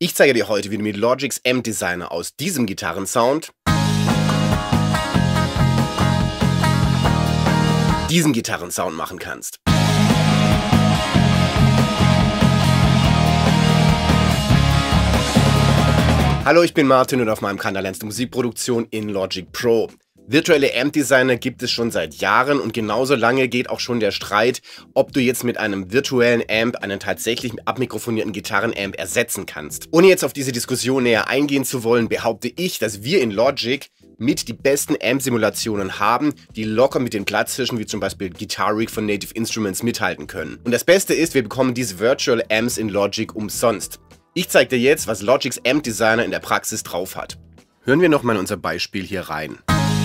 Ich zeige dir heute, wie du mit Logic's Amp Designer aus diesem Gitarrensound diesen Gitarrensound machen kannst. Hallo, ich bin Martin und auf meinem Kanal lernst du Musikproduktion in Logic Pro. Virtuelle Amp-Designer gibt es schon seit Jahren und genauso lange geht auch schon der Streit, ob du jetzt mit einem virtuellen Amp einen tatsächlich abmikrofonierten Gitarrenamp ersetzen kannst. Ohne jetzt auf diese Diskussion näher eingehen zu wollen, behaupte ich, dass wir in Logic mit die besten Amp-Simulationen haben, die locker mit den Platzhirschen wie zum Beispiel Guitar Rig von Native Instruments mithalten können. Und das Beste ist, wir bekommen diese Virtual Amps in Logic umsonst. Ich zeige dir jetzt, was Logic's Amp Designer in der Praxis drauf hat. Hören wir nochmal in unser Beispiel hier rein.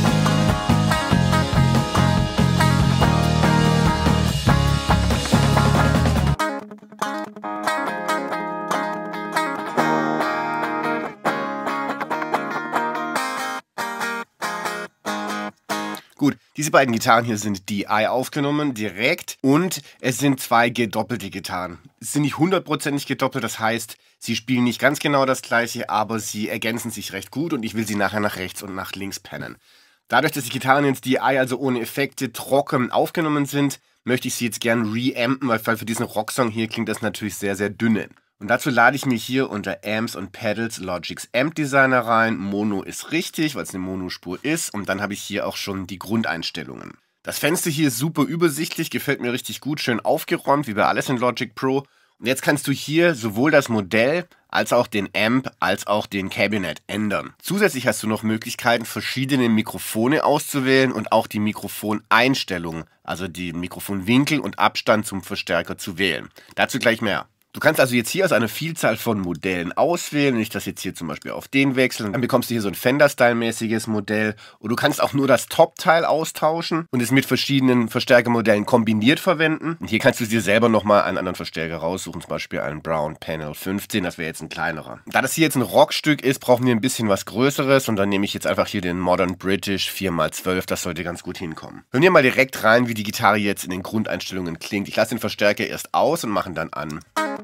Gut, diese beiden Gitarren hier sind DI aufgenommen, direkt, und es sind zwei gedoppelte Gitarren. Es sind nicht hundertprozentig gedoppelt, das heißt, sie spielen nicht ganz genau das gleiche, aber sie ergänzen sich recht gut und ich will sie nachher nach rechts und nach links pannen. Dadurch, dass die Gitarren ins DI, also ohne Effekte, trocken aufgenommen sind, möchte ich sie jetzt gern reampen, weil für diesen Rocksong hier klingt das natürlich sehr, sehr dünne. Und dazu lade ich mir hier unter Amps und Pedals Logic's Amp Designer rein. Mono ist richtig, weil es eine Monospur ist. Und dann habe ich hier auch schon die Grundeinstellungen. Das Fenster hier ist super übersichtlich, gefällt mir richtig gut, schön aufgeräumt, wie bei alles in Logic Pro. Und jetzt kannst du hier sowohl das Modell, als auch den Amp, als auch den Cabinet ändern. Zusätzlich hast du noch Möglichkeiten, verschiedene Mikrofone auszuwählen und auch die Mikrofoneinstellungen, also die Mikrofonwinkel und Abstand zum Verstärker zu wählen. Dazu gleich mehr. Du kannst also jetzt hier aus einer Vielzahl von Modellen auswählen. Wenn ich das jetzt hier zum Beispiel auf den wechseln, dann bekommst du hier so ein Fender-Style-mäßiges Modell. Und du kannst auch nur das Top-Teil austauschen und es mit verschiedenen Verstärkermodellen kombiniert verwenden. Und hier kannst du dir selber nochmal einen anderen Verstärker raussuchen, zum Beispiel einen Brown Panel 15, das wäre jetzt ein kleinerer. Da das hier jetzt ein Rockstück ist, brauchen wir ein bisschen was Größeres und dann nehme ich jetzt einfach hier den Modern British 4x12, das sollte ganz gut hinkommen. Hören wir mal direkt rein, wie die Gitarre jetzt in den Grundeinstellungen klingt. Ich lasse den Verstärker erst aus und mache ihn dann an.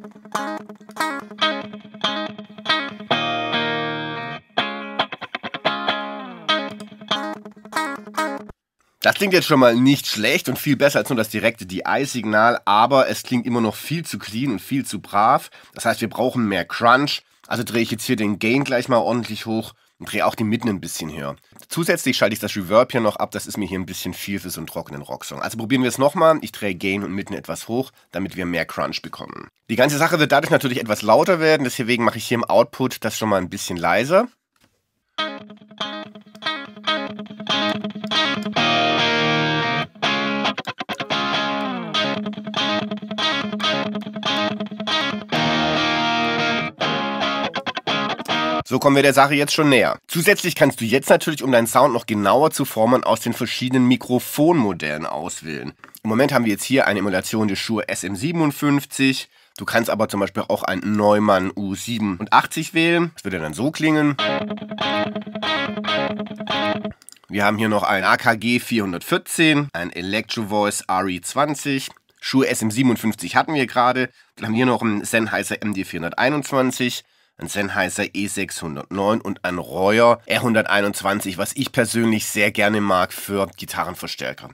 Das klingt jetzt schon mal nicht schlecht und viel besser als nur das direkte DI-Signal, aber es klingt immer noch viel zu clean und viel zu brav. Das heißt, wir brauchen mehr Crunch. Also drehe ich jetzt hier den Gain gleich mal ordentlich hoch und drehe auch die Mitten ein bisschen höher. Zusätzlich schalte ich das Reverb hier noch ab, das ist mir hier ein bisschen viel für so einen trockenen Rocksong. Also probieren wir es nochmal. Ich drehe Gain und Mitten etwas hoch, damit wir mehr Crunch bekommen. Die ganze Sache wird dadurch natürlich etwas lauter werden, deswegen mache ich hier im Output das schon mal ein bisschen leiser. So kommen wir der Sache jetzt schon näher. Zusätzlich kannst du jetzt natürlich, um deinen Sound noch genauer zu formen, aus den verschiedenen Mikrofonmodellen auswählen. Im Moment haben wir jetzt hier eine Emulation des Shure SM57. Du kannst aber zum Beispiel auch einen Neumann U87 wählen. Das würde dann so klingen. Wir haben hier noch ein AKG 414, ein Electro Voice RE20. Shure SM57 hatten wir gerade. Dann haben wir hier noch einen Sennheiser MD421. Ein Sennheiser E609 und ein Royer R121, was ich persönlich sehr gerne mag für Gitarrenverstärker.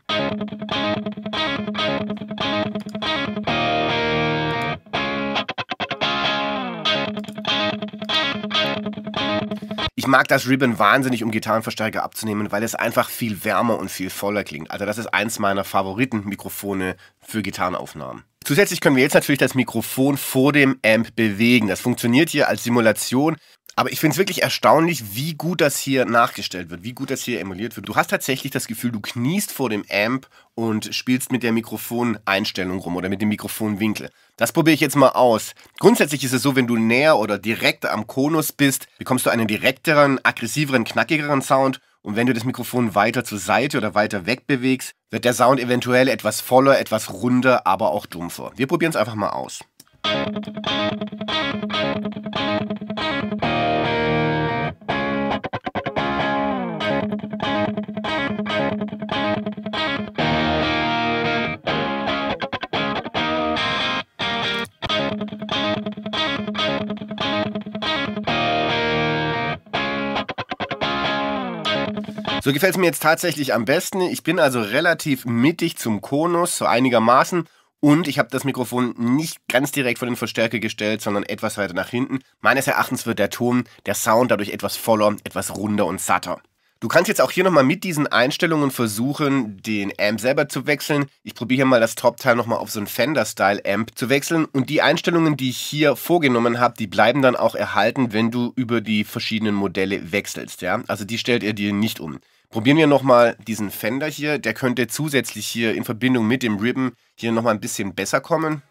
Ich mag das Ribbon wahnsinnig, um Gitarrenverstärker abzunehmen, weil es einfach viel wärmer und viel voller klingt. Also das ist eins meiner Favoriten-Mikrofone für Gitarrenaufnahmen. Zusätzlich können wir jetzt natürlich das Mikrofon vor dem Amp bewegen. Das funktioniert hier als Simulation. Aber ich finde es wirklich erstaunlich, wie gut das hier nachgestellt wird, wie gut das hier emuliert wird. Du hast tatsächlich das Gefühl, du kniest vor dem Amp und spielst mit der Mikrofoneinstellung rum oder mit dem Mikrofonwinkel. Das probiere ich jetzt mal aus. Grundsätzlich ist es so, wenn du näher oder direkt am Konus bist, bekommst du einen direkteren, aggressiveren, knackigeren Sound. Und wenn du das Mikrofon weiter zur Seite oder weiter weg bewegst, wird der Sound eventuell etwas voller, etwas runder, aber auch dumpfer. Wir probieren es einfach mal aus. So gefällt es mir jetzt tatsächlich am besten. Ich bin also relativ mittig zum Konus, so einigermaßen. Und ich habe das Mikrofon nicht ganz direkt vor den Verstärker gestellt, sondern etwas weiter nach hinten. Meines Erachtens wird der Ton, der Sound dadurch etwas voller, etwas runder und satter. Du kannst jetzt auch hier nochmal mit diesen Einstellungen versuchen, den Amp selber zu wechseln. Ich probiere hier mal das Top-Teil nochmal auf so einen Fender-Style-Amp zu wechseln. Und die Einstellungen, die ich hier vorgenommen habe, die bleiben dann auch erhalten, wenn du über die verschiedenen Modelle wechselst. Ja? Also die stellt ihr dir nicht um. Probieren wir nochmal diesen Fender hier. Der könnte zusätzlich hier in Verbindung mit dem Ribbon hier nochmal ein bisschen besser kommen.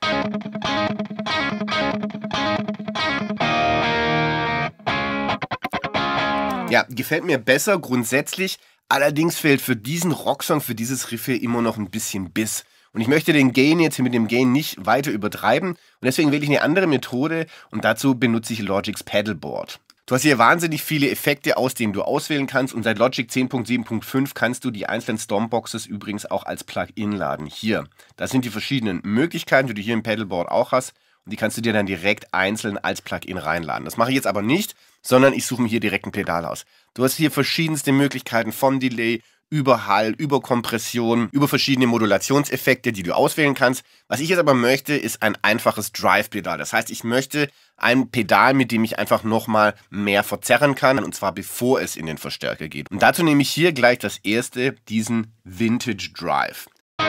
Ja, gefällt mir besser grundsätzlich. Allerdings fehlt für diesen Rocksong, für dieses Riff hier immer noch ein bisschen Biss. Und ich möchte den Gain jetzt hier mit dem Gain nicht weiter übertreiben. Und deswegen wähle ich eine andere Methode und dazu benutze ich Logic's Pedalboard. Du hast hier wahnsinnig viele Effekte, aus denen du auswählen kannst, und seit Logic 10.7.5 kannst du die einzelnen Stompboxes übrigens auch als Plugin laden. Hier, das sind die verschiedenen Möglichkeiten, die du hier im Pedalboard auch hast, und die kannst du dir dann direkt einzeln als Plugin reinladen. Das mache ich jetzt aber nicht, sondern ich suche mir hier direkt ein Pedal aus. Du hast hier verschiedenste Möglichkeiten vom Delay, über Hall, über Kompression, über verschiedene Modulationseffekte, die du auswählen kannst. Was ich jetzt aber möchte, ist ein einfaches Drive-Pedal. Das heißt, ich möchte ein Pedal, mit dem ich einfach nochmal mehr verzerren kann, und zwar bevor es in den Verstärker geht. Und dazu nehme ich hier gleich das erste, diesen Vintage Drive.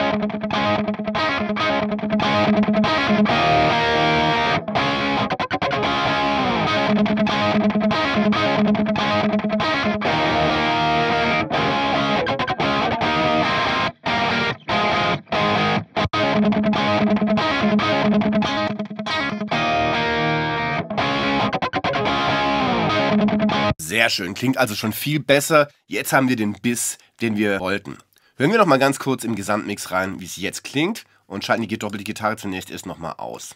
Sehr schön, klingt also schon viel besser. Jetzt haben wir den Biss, den wir wollten. Hören wir noch mal ganz kurz im Gesamtmix rein, wie es jetzt klingt, und schalten die gedoppelte Gitarre zunächst erst noch mal aus.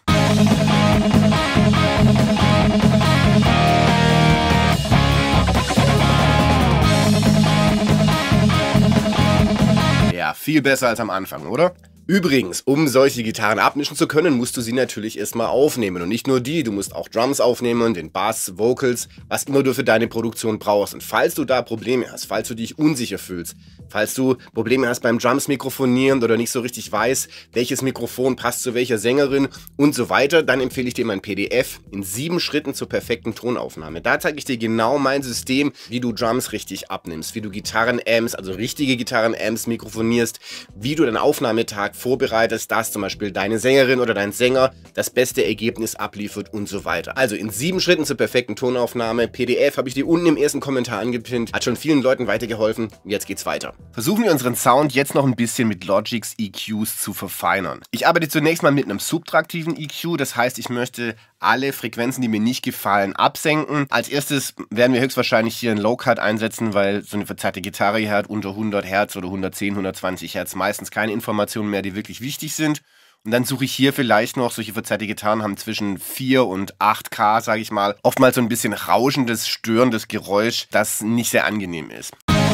Ja, viel besser als am Anfang, oder? Übrigens, um solche Gitarren abmischen zu können, musst du sie natürlich erstmal aufnehmen. Und nicht nur die, du musst auch Drums aufnehmen, den Bass, Vocals, was immer du für deine Produktion brauchst. Und falls du da Probleme hast, falls du dich unsicher fühlst, falls du Probleme hast beim Drums mikrofonieren oder nicht so richtig weißt, welches Mikrofon passt zu welcher Sängerin und so weiter, dann empfehle ich dir mein PDF in 7 Schritten zur perfekten Tonaufnahme. Da zeige ich dir genau mein System, wie du Drums richtig abnimmst, wie du Gitarrenamps, also richtige Gitarrenamps mikrofonierst, wie du deinen Aufnahmetag vorbereitest, dass zum Beispiel deine Sängerin oder dein Sänger das beste Ergebnis abliefert und so weiter. Also in 7 Schritten zur perfekten Tonaufnahme. PDF habe ich dir unten im ersten Kommentar angepinnt. Hat schon vielen Leuten weitergeholfen. Jetzt geht's weiter. Versuchen wir unseren Sound jetzt noch ein bisschen mit Logic's EQs zu verfeinern. Ich arbeite zunächst mal mit einem subtraktiven EQ. Das heißt, ich möchte alle Frequenzen, die mir nicht gefallen, absenken. Als erstes werden wir höchstwahrscheinlich hier einen Low-Cut einsetzen, weil so eine verzerrte Gitarre hier hat unter 100 Hertz oder 110, 120 Hertz meistens keine Informationen mehr, die wirklich wichtig sind. Und dann suche ich hier vielleicht noch, solche verzerrte Gitarren haben zwischen 4 und 8K, sage ich mal, oftmals so ein bisschen rauschendes, störendes Geräusch, das nicht sehr angenehm ist.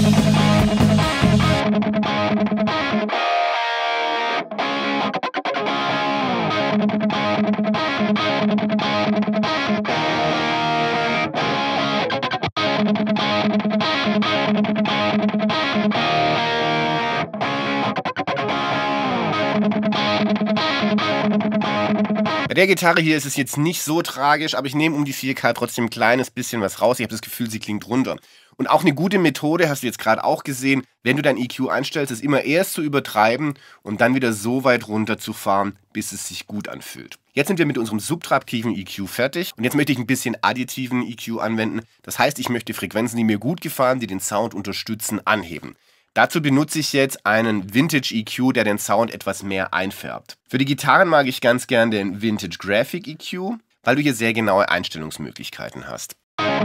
Bei der Gitarre hier ist es jetzt nicht so tragisch, aber ich nehme um die 4K trotzdem ein kleines bisschen was raus. Ich habe das Gefühl, sie klingt runter. Und auch eine gute Methode, hast du jetzt gerade auch gesehen, wenn du dein EQ einstellst, ist immer erst zu übertreiben und dann wieder so weit runterzufahren, bis es sich gut anfühlt. Jetzt sind wir mit unserem subtraktiven EQ fertig und jetzt möchte ich ein bisschen additiven EQ anwenden. Das heißt, ich möchte Frequenzen, die mir gut gefallen, die den Sound unterstützen, anheben. Dazu benutze ich jetzt einen Vintage EQ, der den Sound etwas mehr einfärbt. Für die Gitarren mag ich ganz gern den Vintage Graphic EQ, weil du hier sehr genaue Einstellungsmöglichkeiten hast.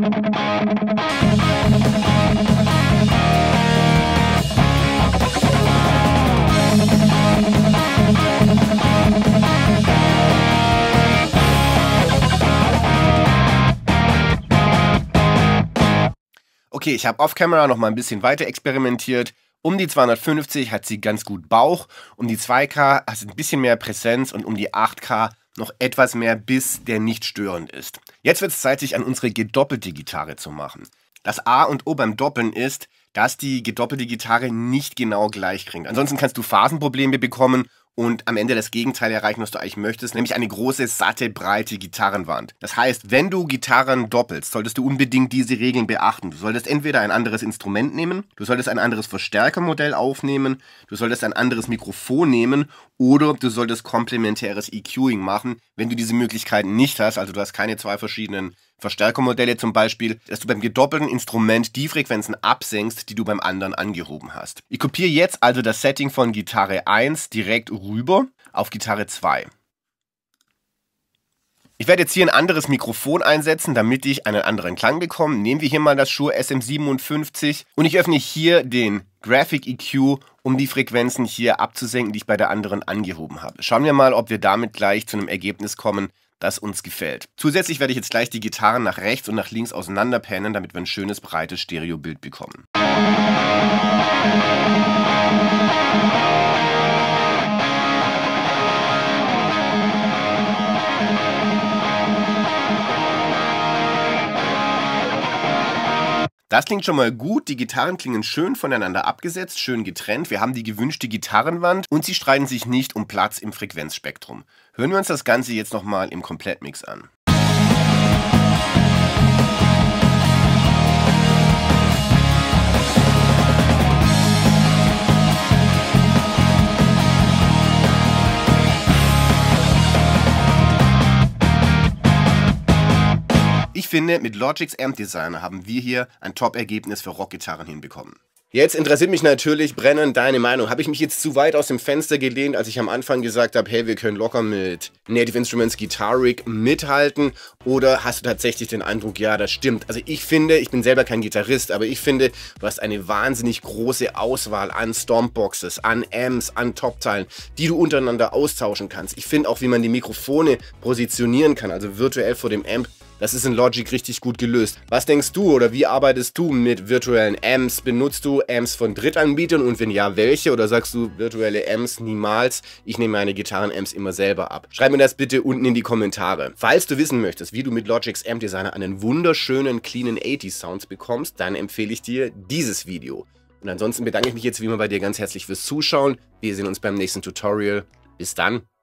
Okay, ich habe off-camera noch mal ein bisschen weiter experimentiert. Um die 250 hat sie ganz gut Bauch, um die 2K hat sie ein bisschen mehr Präsenz und um die 8K noch etwas mehr Biss, der nicht störend ist. Jetzt wird es Zeit, sich an unsere gedoppelte Gitarre zu machen. Das A und O beim Doppeln ist, dass die gedoppelte Gitarre nicht genau gleich klingt. Ansonsten kannst du Phasenprobleme bekommen und am Ende das Gegenteil erreichen, was du eigentlich möchtest, nämlich eine große, satte, breite Gitarrenwand. Das heißt, wenn du Gitarren doppelst, solltest du unbedingt diese Regeln beachten. Du solltest entweder ein anderes Instrument nehmen, du solltest ein anderes Verstärkermodell aufnehmen, du solltest ein anderes Mikrofon nehmen oder du solltest komplementäres EQing machen, wenn du diese Möglichkeiten nicht hast, also du hast keine zwei verschiedenen Verstärkermodelle zum Beispiel, dass du beim gedoppelten Instrument die Frequenzen absenkst, die du beim anderen angehoben hast. Ich kopiere jetzt also das Setting von Gitarre 1 direkt rüber auf Gitarre 2. Ich werde jetzt hier ein anderes Mikrofon einsetzen, damit ich einen anderen Klang bekomme. Nehmen wir hier mal das Shure SM57 und ich öffne hier den Graphic EQ, um die Frequenzen hier abzusenken, die ich bei der anderen angehoben habe. Schauen wir mal, ob wir damit gleich zu einem Ergebnis kommen, das uns gefällt. Zusätzlich werde ich jetzt gleich die Gitarren nach rechts und nach links auseinanderpannen, damit wir ein schönes, breites Stereobild bekommen. Das klingt schon mal gut, die Gitarren klingen schön voneinander abgesetzt, schön getrennt, wir haben die gewünschte Gitarrenwand und sie streiten sich nicht um Platz im Frequenzspektrum. Hören wir uns das Ganze jetzt nochmal im Komplettmix an. Ich finde, mit Logic's Amp Designer haben wir hier ein Top-Ergebnis für Rockgitarren hinbekommen. Jetzt interessiert mich natürlich brennend deine Meinung. Habe ich mich jetzt zu weit aus dem Fenster gelehnt, als ich am Anfang gesagt habe, hey, wir können locker mit Native Instruments Guitar Rig mithalten? Oder hast du tatsächlich den Eindruck, ja, das stimmt? Also ich finde, ich bin selber kein Gitarrist, aber ich finde, du hast eine wahnsinnig große Auswahl an Stompboxes, an Amps, an Topteilen, die du untereinander austauschen kannst. Ich finde auch, wie man die Mikrofone positionieren kann, also virtuell vor dem Amp. Das ist in Logic richtig gut gelöst. Was denkst du oder wie arbeitest du mit virtuellen Amps? Benutzt du Amps von Drittanbietern und wenn ja, welche? Oder sagst du virtuelle Amps niemals? Ich nehme meine Gitarren-Amps immer selber ab. Schreib mir das bitte unten in die Kommentare. Falls du wissen möchtest, wie du mit Logic's Amp Designer einen wunderschönen, cleanen 80s Sounds bekommst, dann empfehle ich dir dieses Video. Und ansonsten bedanke ich mich jetzt wie immer bei dir ganz herzlich fürs Zuschauen. Wir sehen uns beim nächsten Tutorial. Bis dann.